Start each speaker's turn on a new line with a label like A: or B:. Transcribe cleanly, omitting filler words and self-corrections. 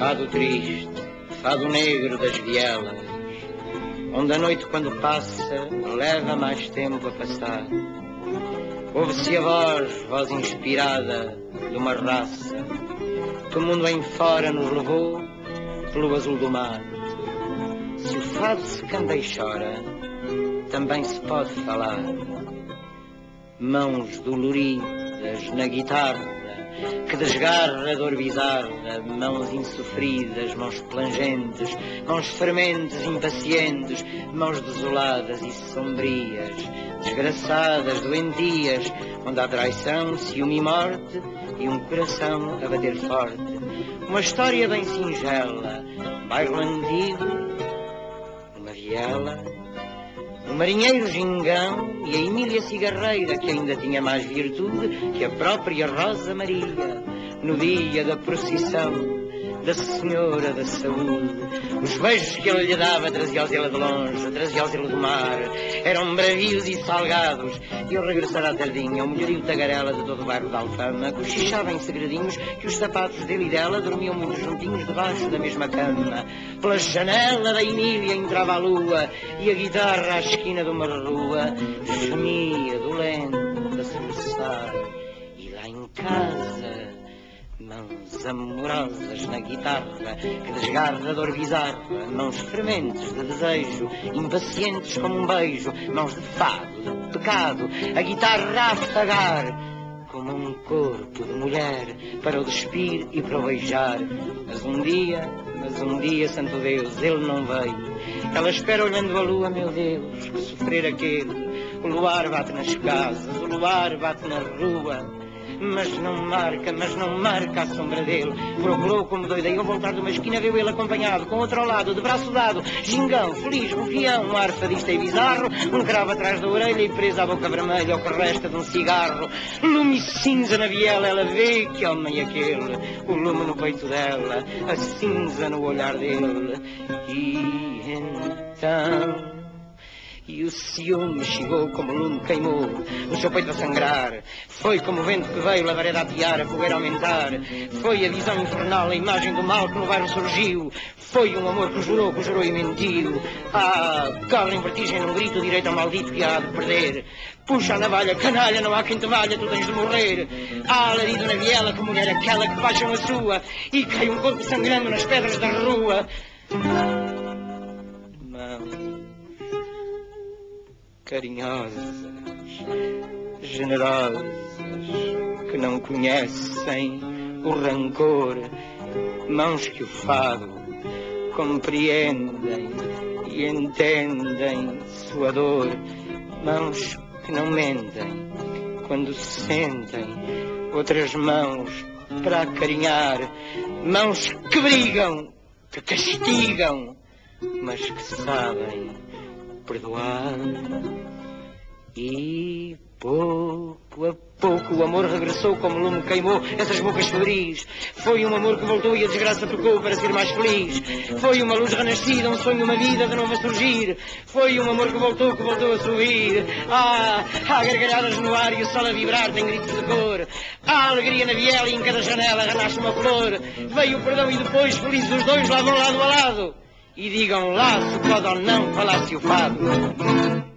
A: Fado triste, fado negro das vielas, onde a noite quando passa leva mais tempo a passar. Ouve-se a voz inspirada de uma raça que o mundo em fora nos levou pelo azul do mar. Se o fado se canta e chora, também se pode falar. Mãos doloridas na guitarra que desgarra a dor bizarra, mãos insofridas, mãos plangentes, mãos fermentes, impacientes, mãos desoladas e sombrias, desgraçadas, doentias, onde há traição, ciúme e morte e um coração a bater forte. Uma história bem singela, bairro antigo, uma viela, um marinheiro gingão e a Emília Cigarreira, que ainda tinha mais virtude que a própria Rosa Maria, no dia da procissão da Senhora da Saúde. Os beijos que ele lhe dava trazia-os ele de longe, trazia-os ele do mar, eram bravios e salgados. E ao regressar à tardinha, o mulherio tagarela de todo o bairro de Alfama cochichava em segredinhos que os sapatos dele e dela dormiam muito juntinhos debaixo da mesma cama. Pela janela da Emília entrava a lua e a guitarra à esquina de uma rua gemia dolente a soluçar. E lá em casa, mãos amorosas na guitarra que desgarra a dor bizarra, mãos fermentes de desejo, impacientes como um beijo, mãos de fado, de pecado, a guitarra a afagar como um corpo de mulher para o despir e para o beijar. Mas um dia, santo Deus, ele não veio. Ela espera olhando a lua, meu Deus, que sofrer aquele. O luar bate nas casas, o luar bate na rua, mas não marca a sombra dele. Procurou como doida e ao voltar de uma esquina viu ele acompanhado, com outro ao lado, de braço dado, gingão, feliz, rufião, um ar fadista e bizarro, um cravo atrás da orelha e presa à boca vermelha ao que resta de um cigarro. Lume cinza na viela, ela vê que homem aquele, o lume no peito dela, a cinza no olhar dele. E então... E o ciúme chegou como o lume queimou o seu peito a sangrar. Foi como o vento que veio lavareda a tiar, a fogueira aumentar. Foi a visão infernal, a imagem do mal que no bairro surgiu. Foi um amor que jurou e mentiu. Ah, corre em vertigem num grito direito ao maldito que há de perder. Puxa a navalha, canalha, não há quem te valha, tu tens de morrer. Há alarido na viela, que mulher aquela que paixão a sua. E cai um corpo sangrando nas pedras da rua. Carinhosas, generosas, que não conhecem o rancor, mãos que o fado compreendem e entendem sua dor, mãos que não mentem quando sentem outras mãos para acarinhar, mãos que brigam, que castigam, mas que sabem perdoar. E pouco a pouco o amor regressou como o lume queimou essas bocas febris. Foi um amor que voltou e a desgraça trocou para ser mais feliz. Foi uma luz renascida, um sonho, uma vida de novo a surgir. Foi um amor que voltou a subir. Ah, há gargalhadas no ar e o sol a vibrar tem gritos de cor. Há alegria na viela e em cada janela renasce uma flor. Veio o perdão e depois felizes os dois lá vão lado a lado. E digam lá se pode ou não falar-se o fado.